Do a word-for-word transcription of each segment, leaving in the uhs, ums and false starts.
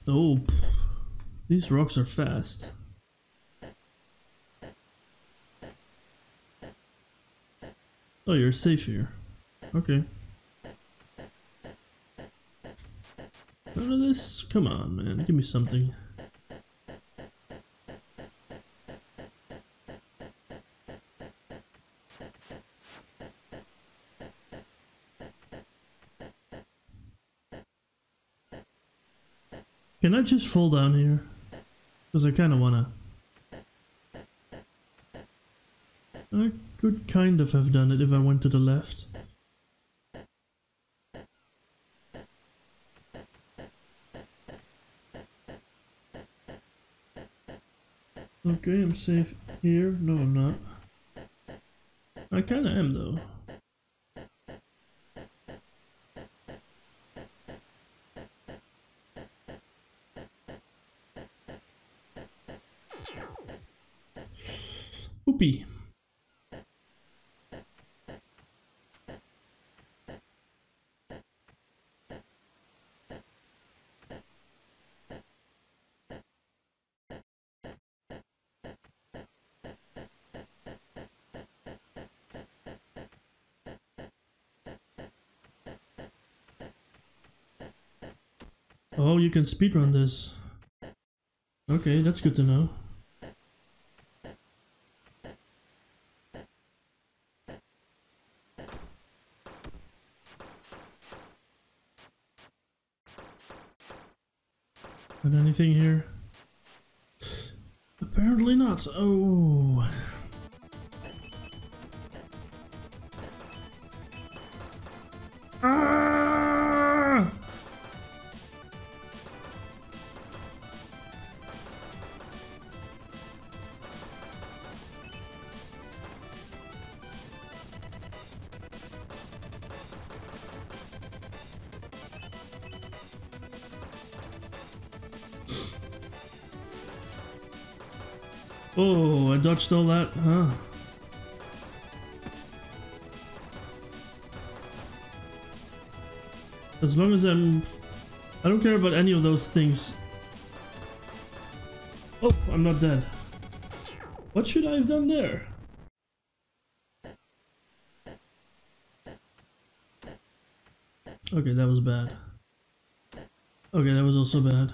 Oh, pff. These rocks are fast. Oh, you're safe here. Okay. None of this? Come on, man. Give me something. Can I just fall down here? Because I kind of wanna. I could kind of have done it if I went to the left. Okay, I'm safe here. No, I'm not. I kind of am, though. Whoopee. Oh, you can speedrun this. Okay, that's good to know. And anything here? Apparently not. Oh. Ah! Oh, I dodged all that, huh? As long as I'm... I don't care about any of those things. Oh, I'm not dead. What should I have done there? Okay, that was bad. Okay, that was also bad.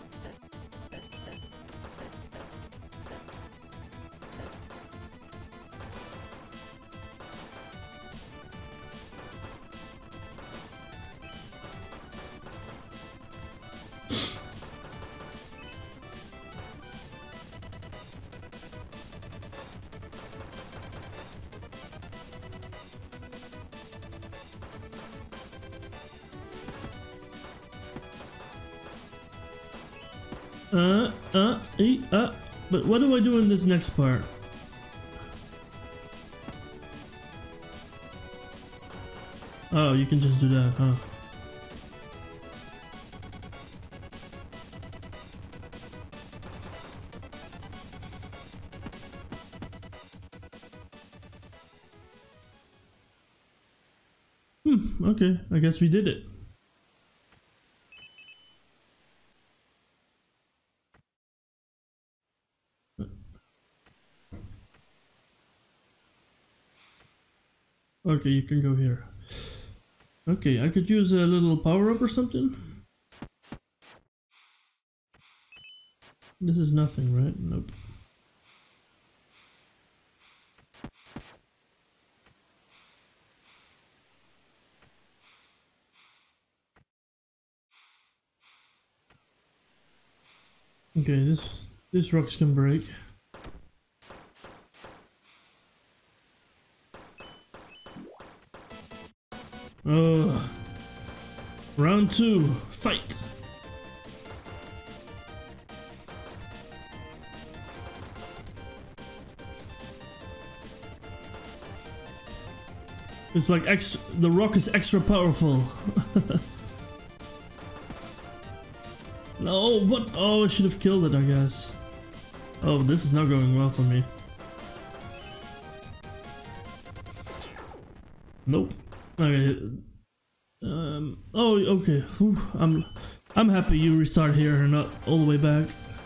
Uh, uh, e, uh, but what do I do in this next part? Oh, you can just do that, huh? Hmm, okay, I guess we did it. Okay, you can go here. Okay, I could use a little power up or something. This is nothing, right? Nope. Okay, this these rocks can break. Oh, round two, fight. It's like ex the rock is extra powerful. No, what? Oh, I should have killed it, I guess. Oh, this is not going well for me. Nope. Okay. Um. Oh, okay. Whew, I'm. I'm happy you restart here and not all the way back.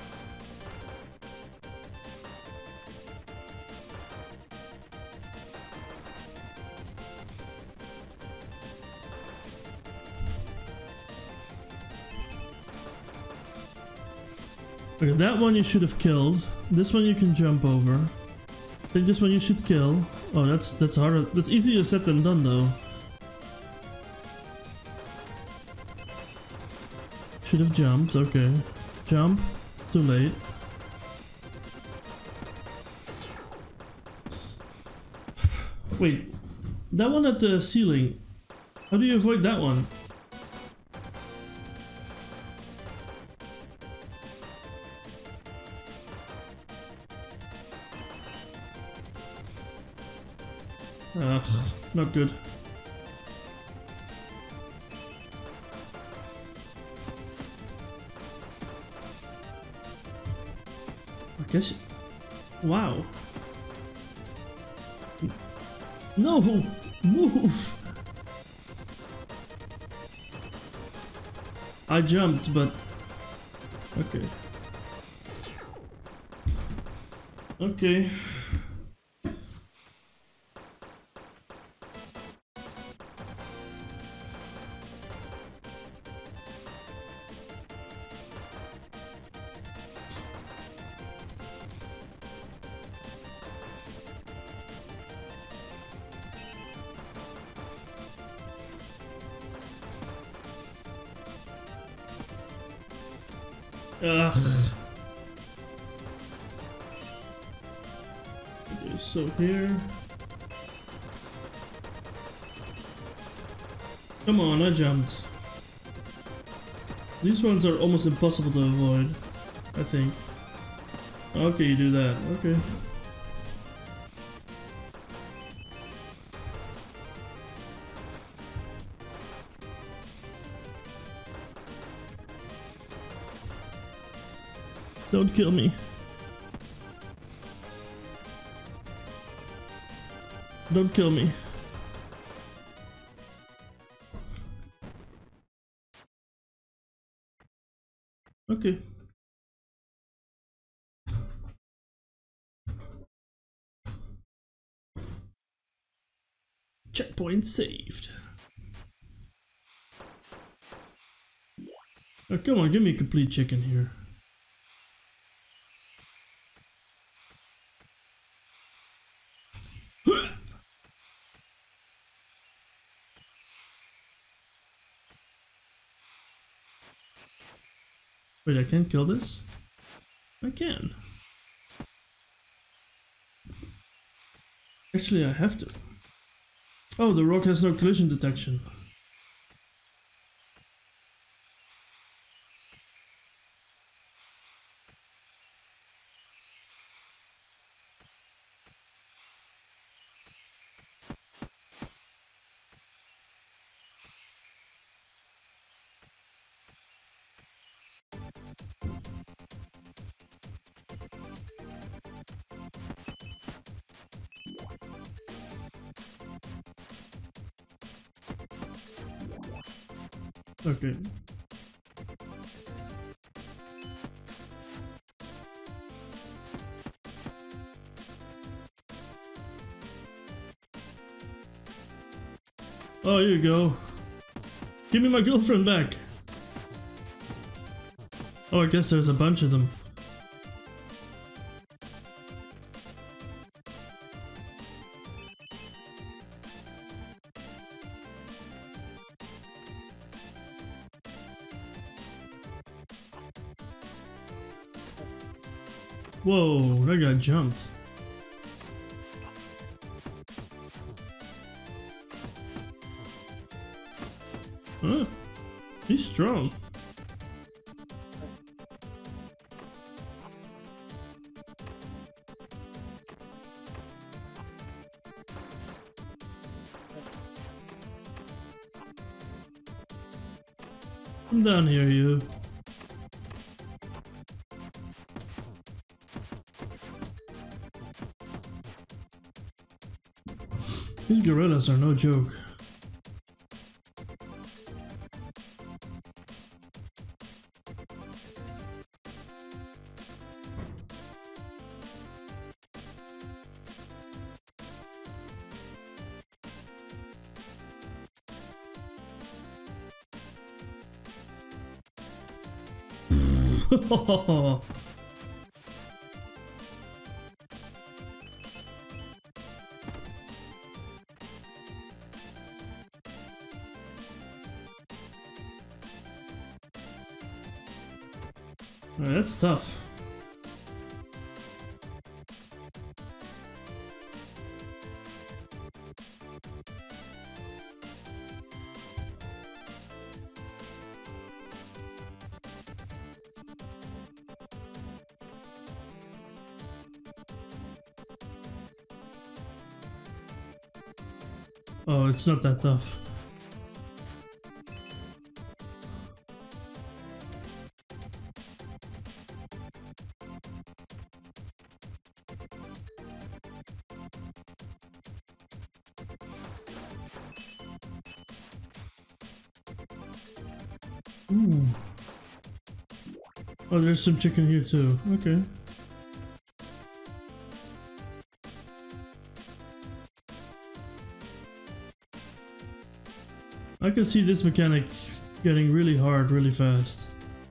Okay, that one you should have killed. This one you can jump over. I think this one you should kill. Oh, that's that's harder. That's easier said than done, though. Should have jumped. Okay, jump. Too late. Wait, that one at the ceiling. How do you avoid that one? Ugh, not good. I guess. Wow. No! Move! I jumped, but. Okay. Okay. Ugh. Okay, so here. Come on, I jumped. These ones are almost impossible to avoid, I think. Okay, you do that. Okay. Don't kill me. Don't kill me. Okay. Checkpoint saved. Oh, come on, give me a complete chicken here. Wait, I can't kill this? I can. Actually, I have to. Oh, the rock has no collision detection. Okay. Oh, here you go. Give me my girlfriend back. Oh, I guess there's a bunch of them. Whoa, that guy jumped. Huh? He's strong. Come down here, you. These gorillas are no joke. Alright, that's tough. Oh, it's not that tough. Ooh. Oh, there's some chicken here too. Okay. I can see this mechanic getting really hard really fast.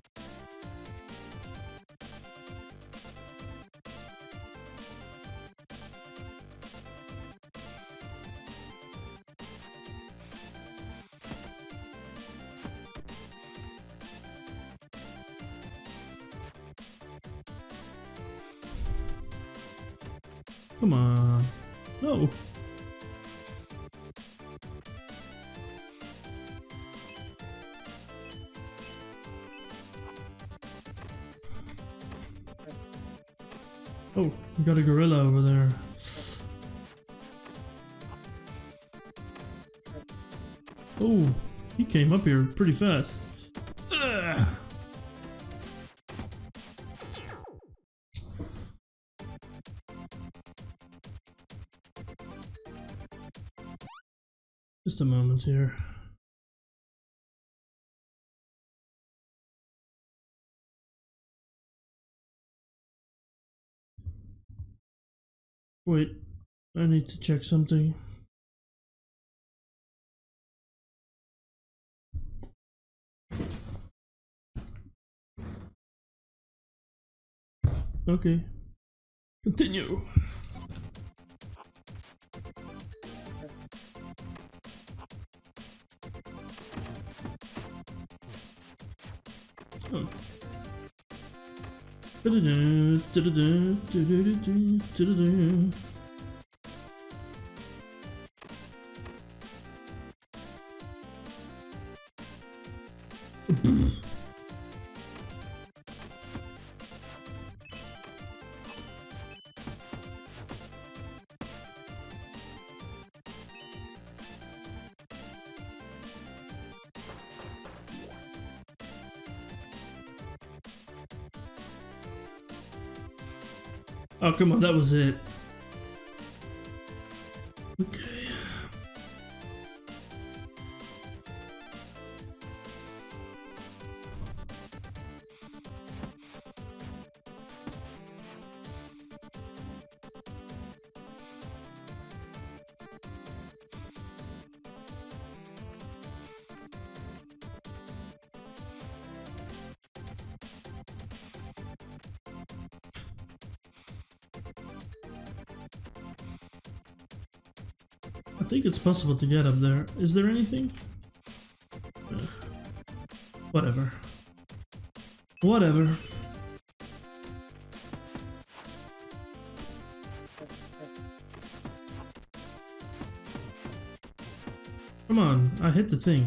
Come on. No. Oh, we got a gorilla over there. Oh, he came up here pretty fast. Ugh. Just a moment here. Wait, I need to check something. Okay. Continue. Oh. Da-da-da, da-da-da, da-da-da, da-da-da. Oh, come on, that was it. Okay. I think it's possible to get up there. Is there anything? Uh, whatever. Whatever. Come on, I hit the thing.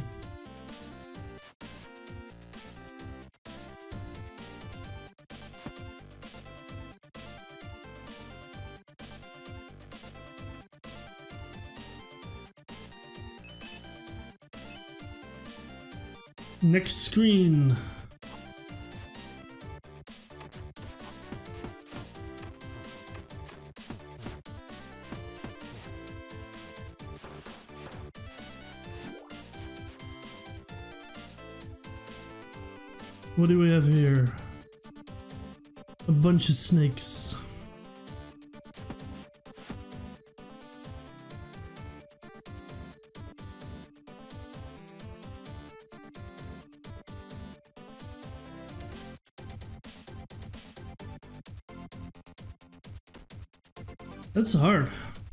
Next screen. What do we have here? A bunch of snakes. That's hard.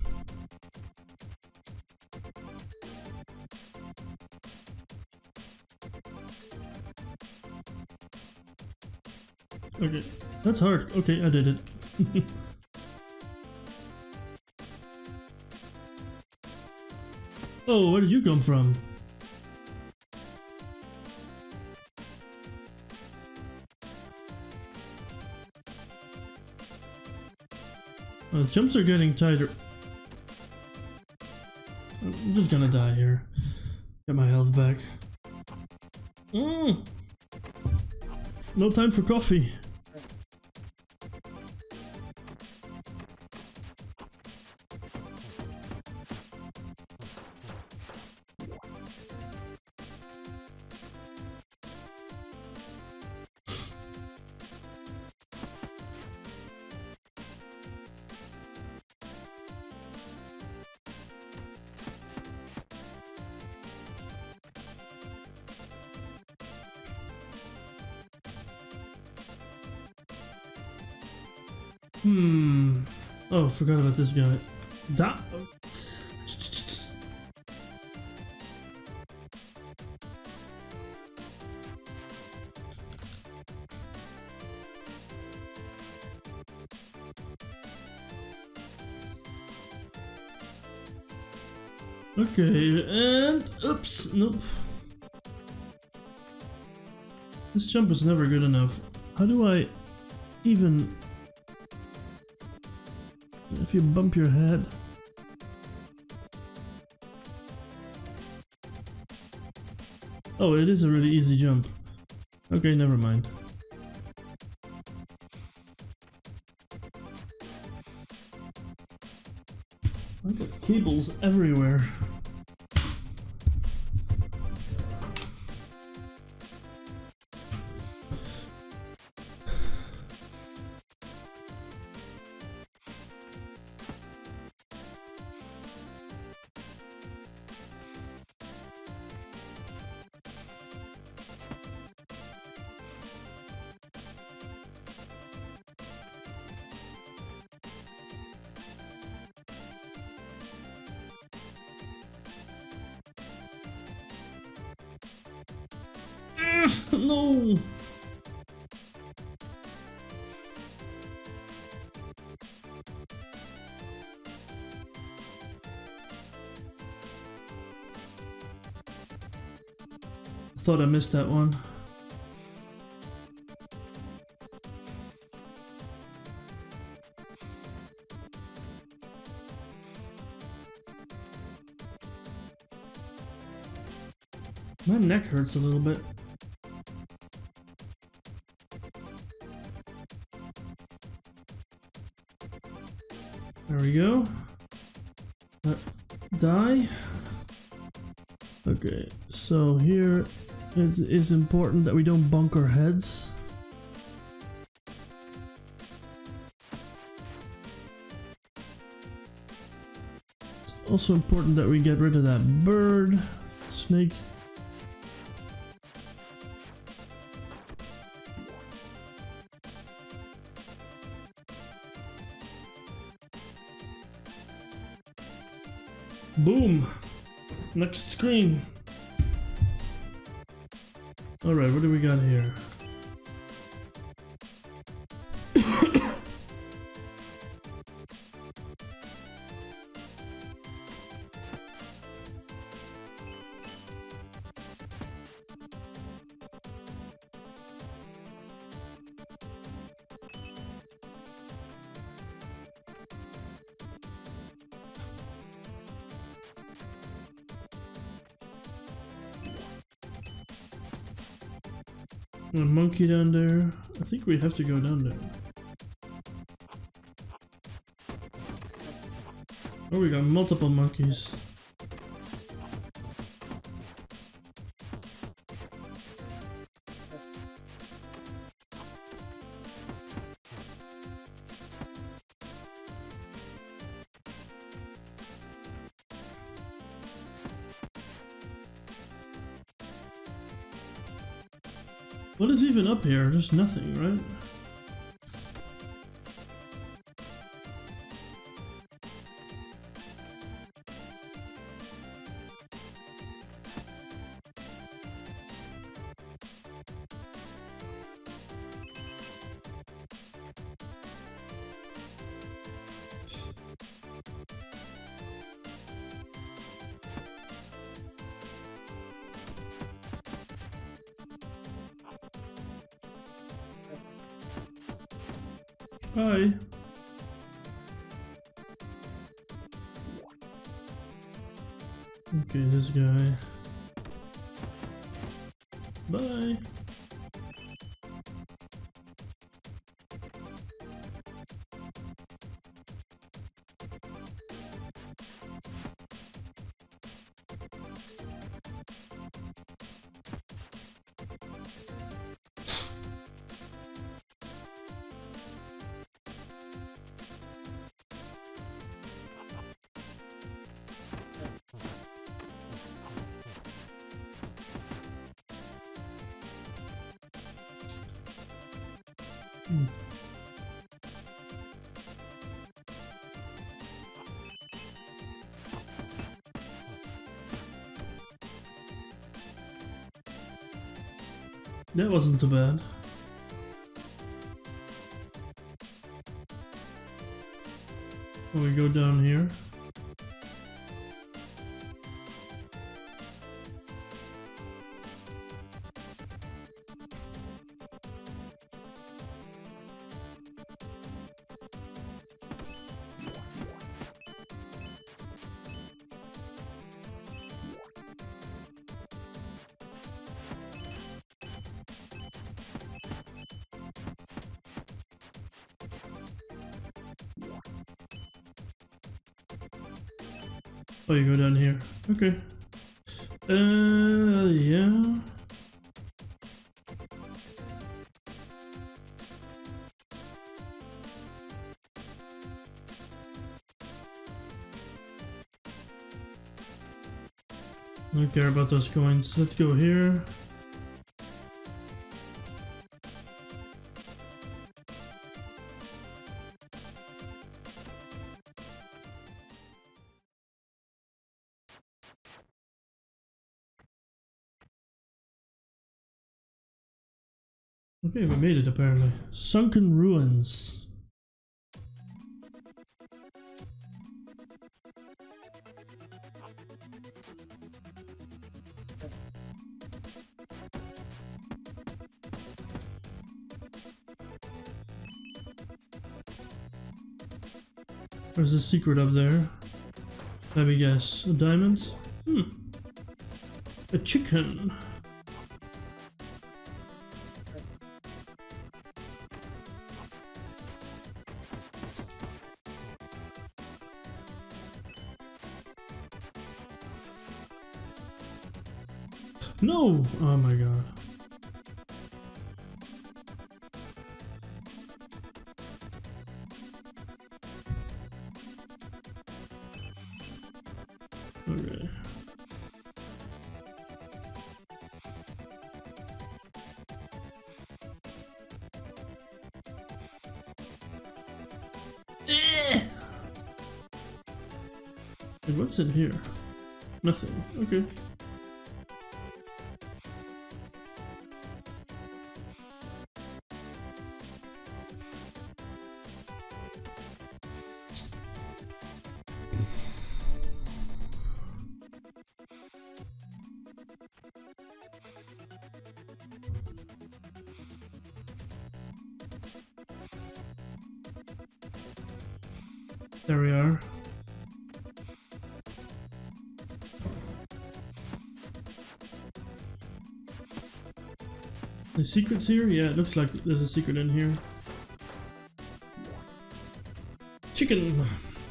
Okay, that's hard. Okay, I did it. Oh, where did you come from? Uh, jumps are getting tighter. I'm just gonna die here. Get my health back. Mm. No time for coffee. Hmm. Oh, forgot about this guy. That. Okay, and oops, nope. This jump is never good enough. How do I even... If you bump your head... Oh, it is a really easy jump. Okay, never mind. I've got cables everywhere. No! Thought I missed that one. My neck hurts a little bit. There we go. Uh, die. Okay, so here it is important that we don't bunk our heads. It's also important that we get rid of that bird, snake. Boom! Next screen. Alright, what do we got here? A monkey down there. I think we have to go down there. Oh, we got multiple monkeys. What is even up here? There's nothing, right? Bye. Okay, this guy. Bye. Hmm. That wasn't too bad. Oh, we go down here. Oh, you go down here. Okay. Uh, yeah. I don't care about those coins. Let's go here. Okay, we made it apparently. Sunken Ruins. There's a secret up there. Let me guess. A diamond? Hmm. A chicken. No! Oh my god. Okay. Wait, what's in here? Nothing. Okay. There we are. The secrets here? Yeah, it looks like there's a secret in here. Chicken!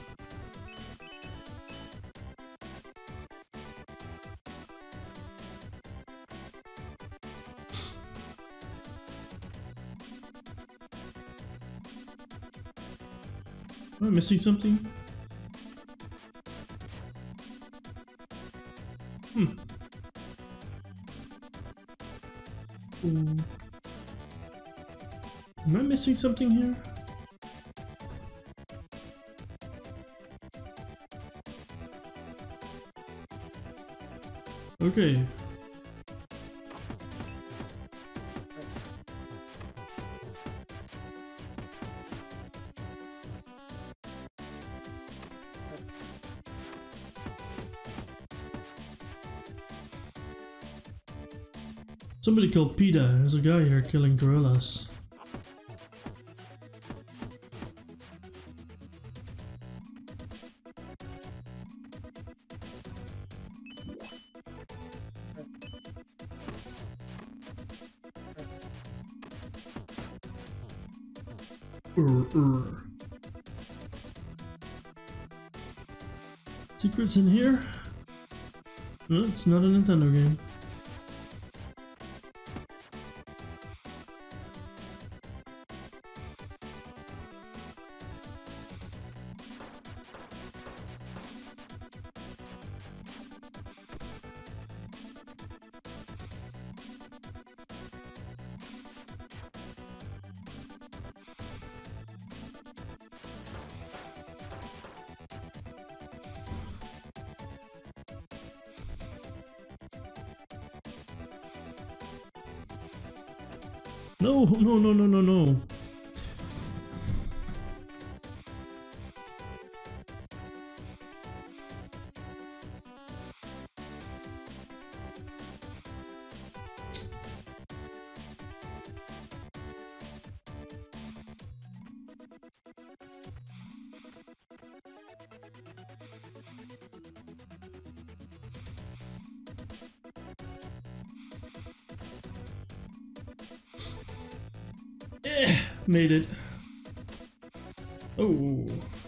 Am I missing something? Hmm. Ooh. Am I missing something here? Okay. Somebody called PETA. There's a guy here killing gorillas. Ur, ur. Secrets in here? No, it's not a Nintendo game. No, no, no, no, no, no. Eh, made it. Oh.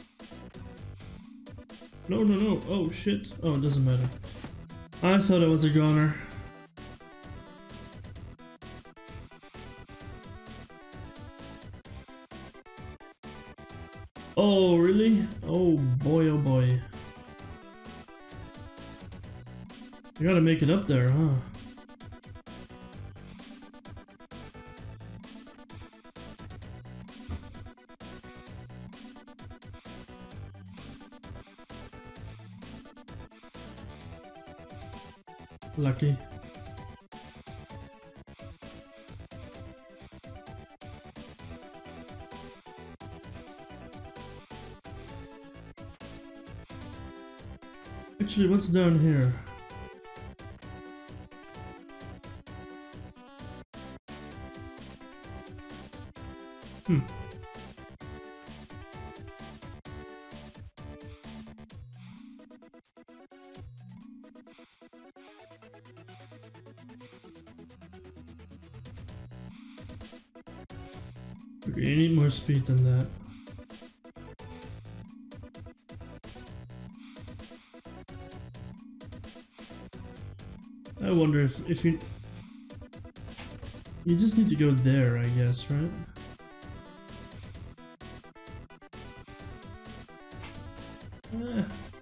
No, no, no. Oh, shit. Oh, it doesn't matter. I thought I was a goner. Oh, really? Oh, boy, oh, boy. You gotta make it up there, huh? Lucky. Actually, what's down here? Hmm. Okay, you need more speed than that. I wonder if, if you... You just need to go there, I guess, right? Eh.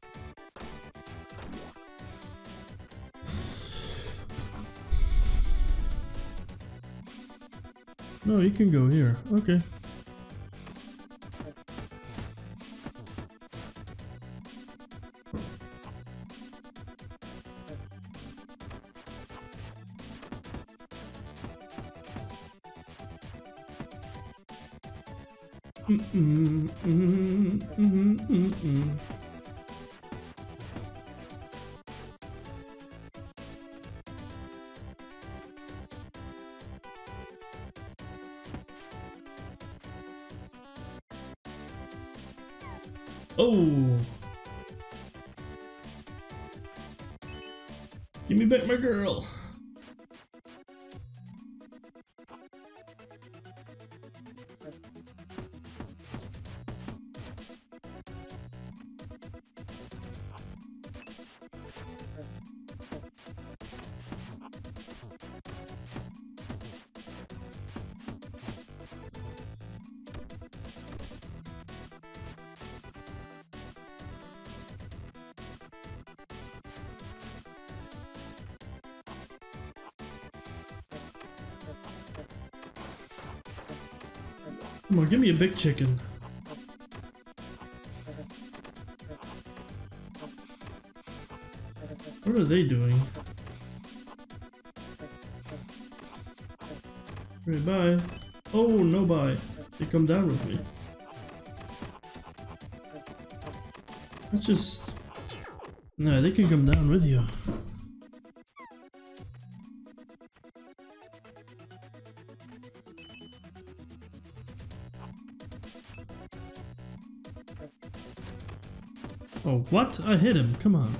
No, you can go here. Okay. Mm-mm, mm-mm, mm-mm, mm-mm. Oh! Give me back my girl! Come on, give me a big chicken. What are they doing? Right, bye. Oh, no bye. They come down with me. Let's just... No, they can come down with you. Oh, what? I hit him. Come on.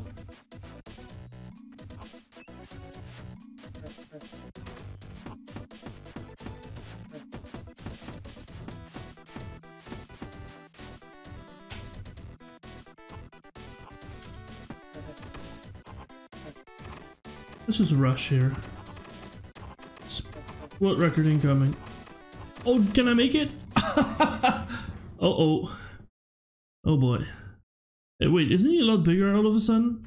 Let's just rush here. What record incoming? Oh, can I make it? Uh oh. Oh boy. Hey, wait, isn't he a lot bigger all of a sudden?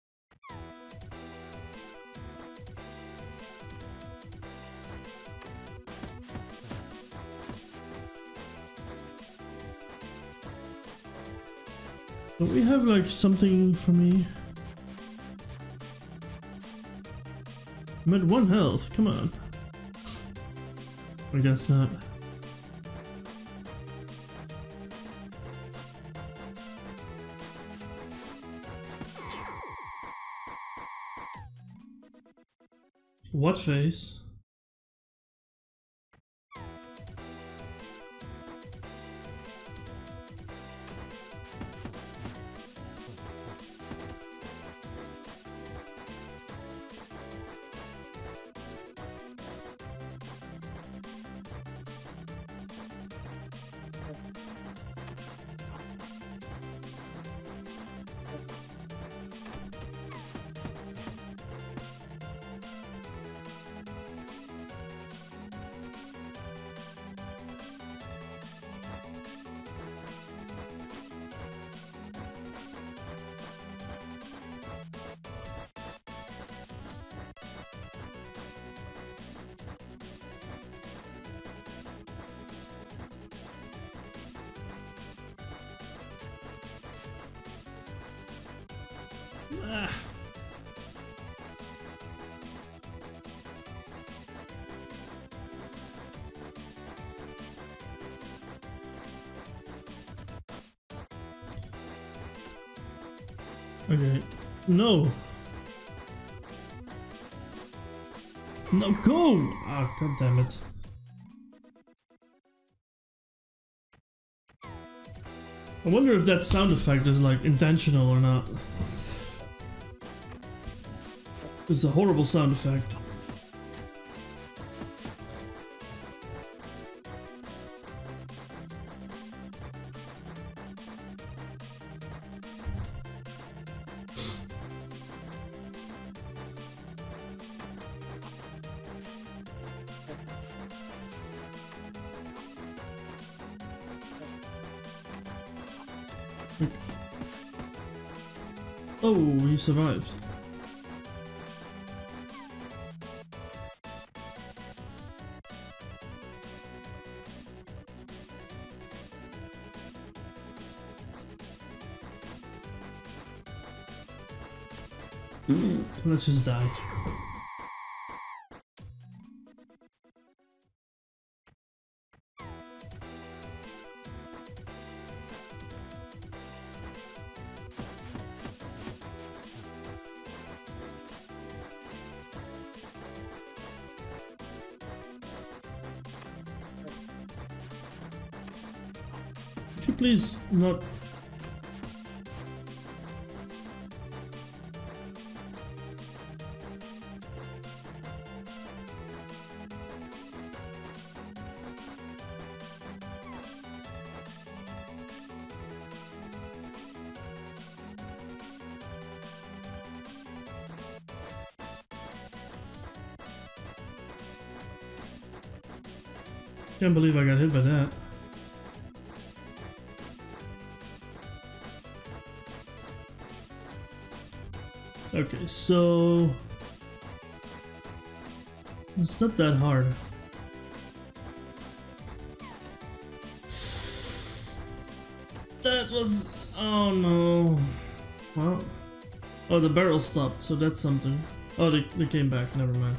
Don't we have like something for me? I'm at one health, come on. I guess not. What face? Ah. Okay. No. No, go! Ah, god damn it. I wonder if that sound effect is like intentional or not. It's a horrible sound effect. Oh, he survived. Let's just die. Could you please not... Can't believe I got hit by that. Okay, so it's not that hard. That was... oh no. Well, oh, the barrel stopped, so that's something. Oh, they, they came back, never mind.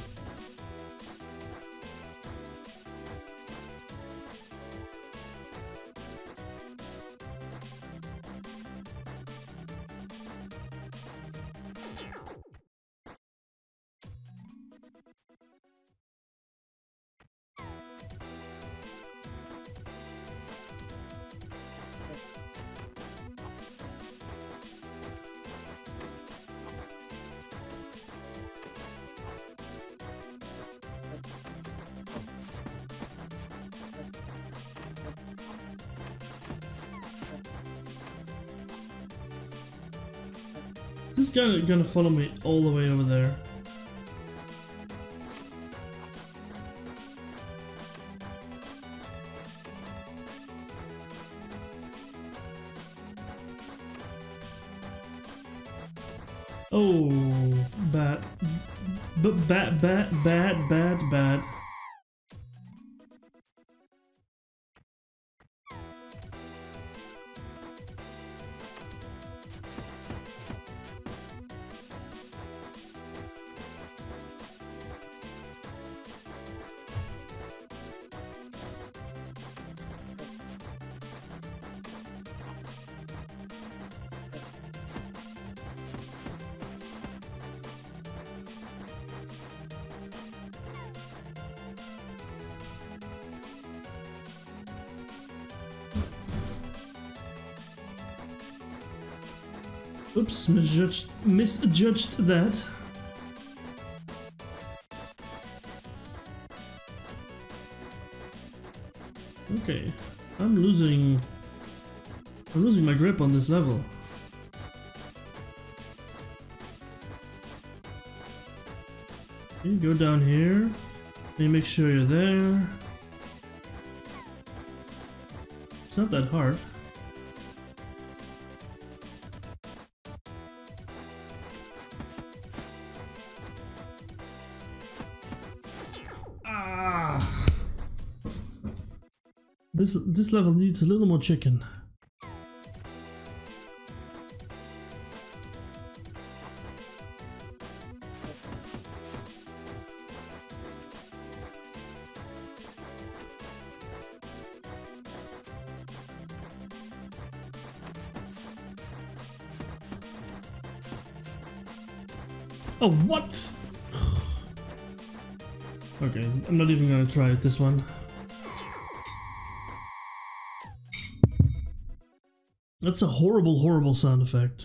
This guy gonna follow me all the way over there. Oh, bad. But bad, bad, bad, bad, bad. Oops, misjudged, misjudged that. Okay, I'm losing... I'm losing my grip on this level. Okay, go down here. Let me make sure you're there. It's not that hard. This this level needs a little more chicken. Oh, what? Okay, I'm not even gonna try it this one. That's a horrible, horrible sound effect.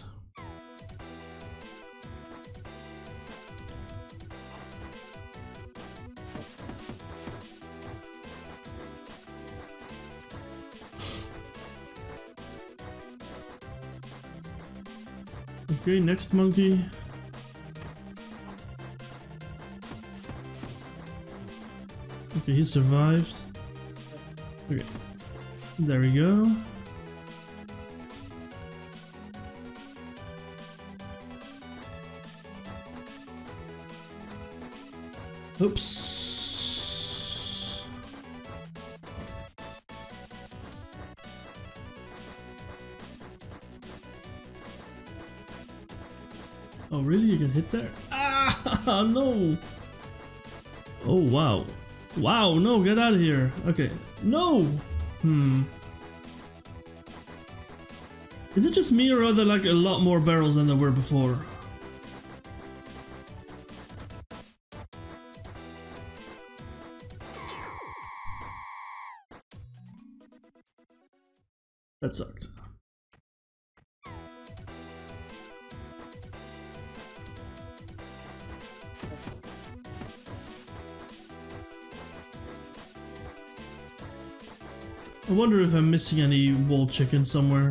Okay, next monkey. Okay, he survived. Okay, there we go. Oops. Oh, really? You can hit there? Ah, no! Oh, wow. Wow, no, get out of here. Okay. No! Hmm. Is it just me, or are there like a lot more barrels than there were before? That sucked. I wonder if I'm missing any wall chicken somewhere.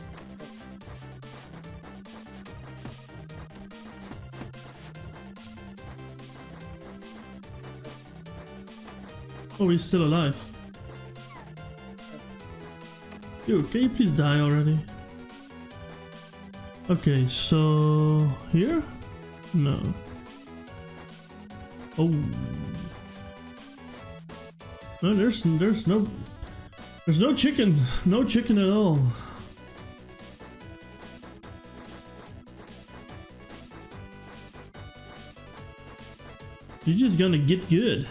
Oh, he's still alive. Yo, can you please die already? Okay, so... here? No. Oh. No, there's, there's no... There's no chicken. No chicken at all. You're just gonna get good.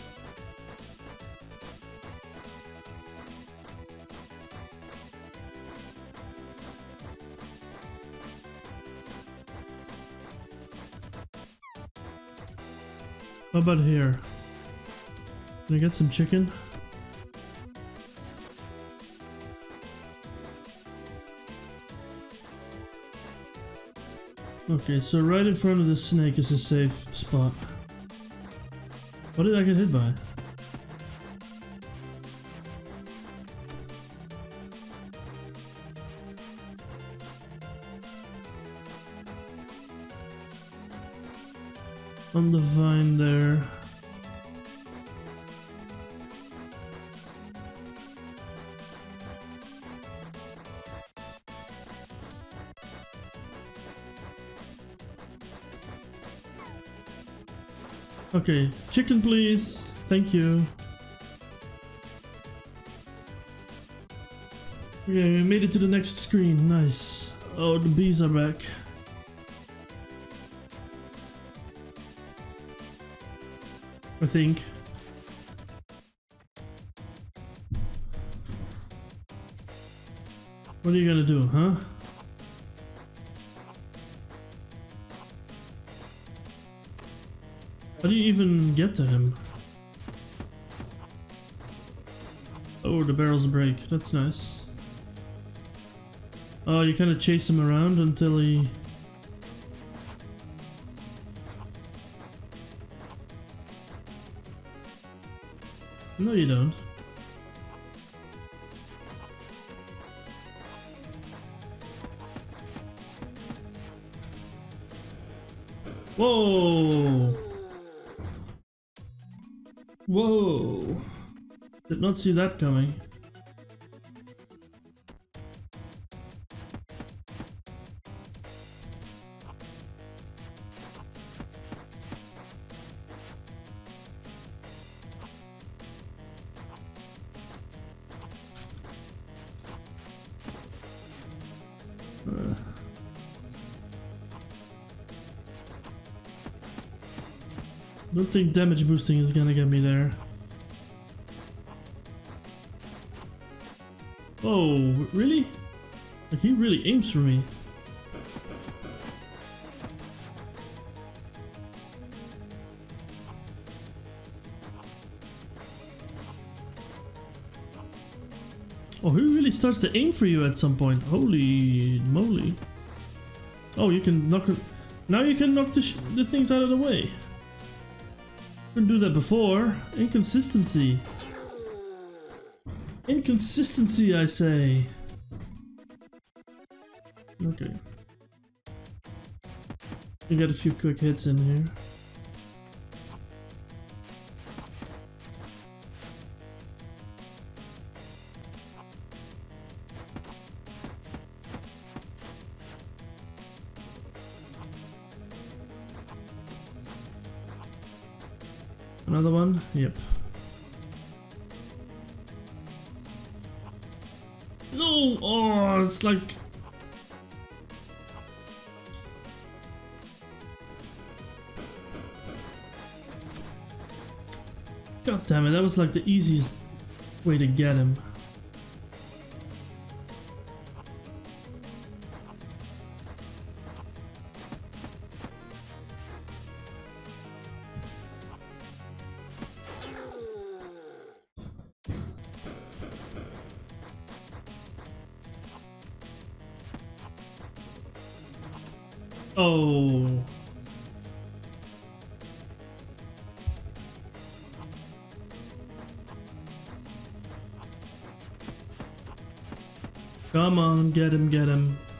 How about here? Can I get some chicken? Okay, so right in front of the snake is a safe spot. What did I get hit by? On the vine there. Okay, chicken please. Thank you. Okay, we made it to the next screen. Nice. Oh, the bees are back. I think. What are you gonna do, huh? How do you even get to him? Oh, the barrels break. That's nice. Oh, you kind of chase him around until he... No, you don't. Whoa! Whoa! Did not see that coming. Uh. Don't think damage boosting is gonna get me there. Oh, really? Like, he really aims for me. Oh, he really starts to aim for you at some point. Holy moly. Oh, you can knock it. Now you can knock the, sh the things out of the way. Couldn't do that before. Inconsistency. Inconsistency, I say. Okay. You got a few quick hits in here. Another one? Yep. No! Oh, it's like... God damn it, that was like the easiest way to get him. Oh. Come on, get him, get him.